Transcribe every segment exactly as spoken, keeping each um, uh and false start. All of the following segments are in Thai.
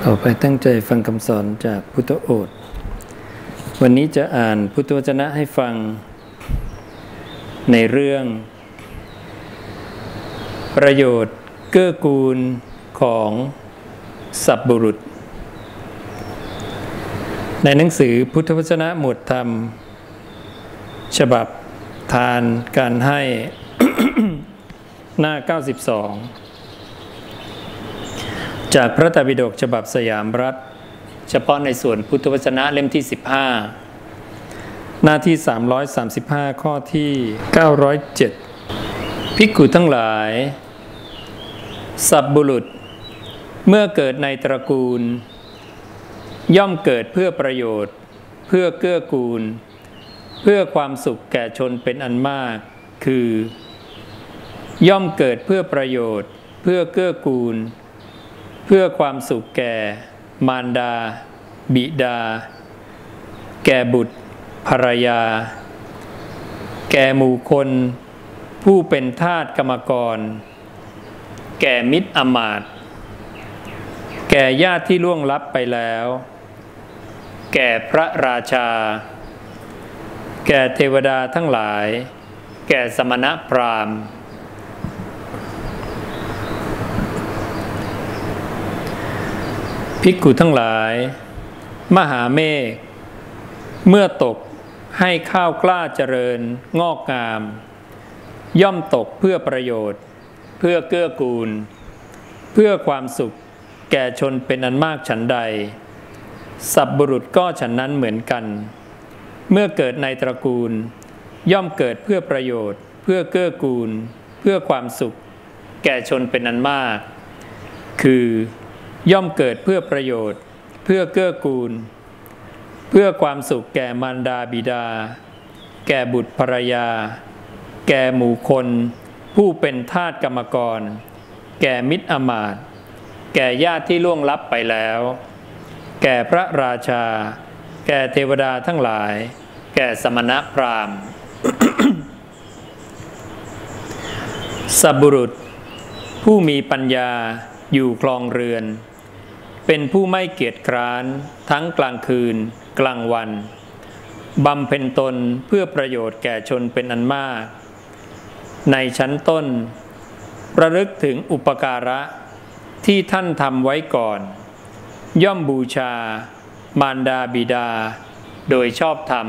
ต่อไปตั้งใจฟังคำสอนจากพุทธโอษฐ์วันนี้จะอ่านพุทธวจนะให้ฟังในเรื่องประโยชน์เกื้อกูลของสัพบุรุษในหนังสือพุทธวจนะหมวดธรรมฉบับทานการให้ หน้าเก้าสิบสองจากพระไตรปิฎกฉบับสยามรัฐเฉพาะในส่วนพุทธวจนะเล่มที่สิบห้าหน้าที่สามร้อยสามสิบห้าข้อที่เก้าร้อยเจ็ดภิกขุทั้งหลายสัพบุรุษเมื่อเกิดในตระกูลย่อมเกิดเพื่อประโยชน์เพื่อเกื้อกูลเพื่อความสุขแก่ชนเป็นอันมากคือย่อมเกิดเพื่อประโยชน์เพื่อเกื้อกูลเพื่อความสุขแก่มารดาบิดาแก่บุตรภรรยาแก่หมู่คนผู้เป็นทาสกรรมกรแก่มิตรอมาตย์แก่ญาติที่ล่วงลับไปแล้วแก่พระราชาแก่เทวดาทั้งหลายแก่สมณพราหมณ์ภิกขุทั้งหลายมหาเมฆเมื่อตกให้ข้าวกล้าเจริญงอกงามย่อมตกเพื่อประโยชน์เพื่อเกื้อกูลเพื่อความสุขแก่ชนเป็นอันมากฉันใดสัพบุรุษก็ฉันนั้นเหมือนกันเมื่อเกิดในตระกูลย่อมเกิดเพื่อประโยชน์เพื่อเกื้อกูลเพื่อความสุขแก่ชนเป็นอันมากคือย่อมเกิดเพื่อประโยชน์เพื่อเกื้อกูลเพื่อความสุขแก่มารดาบิดาแก่บุตรภรรยาแก่หมู่คนผู้เป็นทาสกรรมกรแก่มิตรอมาตย์แก่ญาติที่ล่วงลับไปแล้วแก่พระราชาแก่เทวดาทั้งหลายแก่สมณพราหมณ์ สัพบุรุษผู้มีปัญญาอยู่ครองเรือนเป็นผู้ไม่เกียจคร้านทั้งกลางคืนกลางวันบำเพ็ญตนเพื่อประโยชน์แก่ชนเป็นอันมากในชั้นต้นระลึกถึงอุปการะที่ท่านทำไว้ก่อนย่อมบูชามารดาบิดาโดยชอบธรรม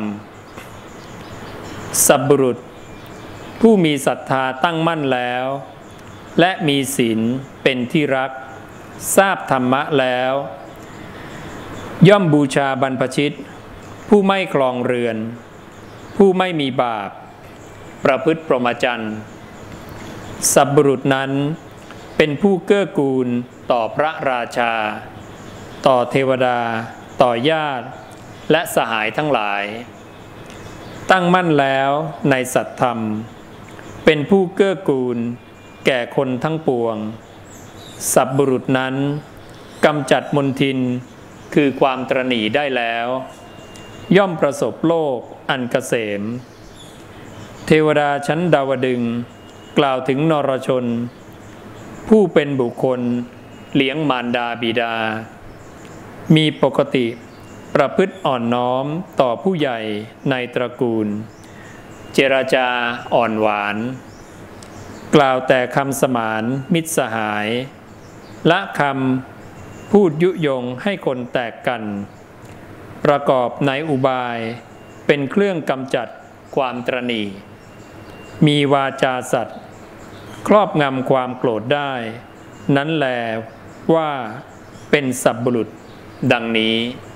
สัพบุรุษผู้มีศรัทธาตั้งมั่นแล้วและมีศีลเป็นที่รักทราบธรรมะแล้วย่อมบูชาบรรพชิตผู้ไม่ครองเรือนผู้ไม่มีบาปประพฤติพรหมจรรย์สัพบุรุษนั้นเป็นผู้เกื้อกูลต่อพระราชาต่อเทวดาต่อญาติและสหายทั้งหลายตั้งมั่นแล้วในสัตธรรมเป็นผู้เกื้อกูลแก่คนทั้งปวงสัพบุรุษนั้นกำจัดมลทินคือความตระหนี่ได้แล้วย่อมประสบโลกอันเกษมเทวดาชั้นดาวดึงส์กล่าวถึงนรชนผู้เป็นบุคคลเลี้ยงมารดาบิดามีปกติประพฤติอ่อนน้อมต่อผู้ใหญ่ในตระกูลเจรจาอ่อนหวานกล่าวแต่คำสมานมิตรสหายละคำพูดยุยงให้คนแตกกันประกอบในอุบายเป็นเครื่องกำจัดความตระหนี่มีวาจาสัตย์ครอบงำความโกรธได้นั้นแลว่าเป็นสัพบุรุษดังนี้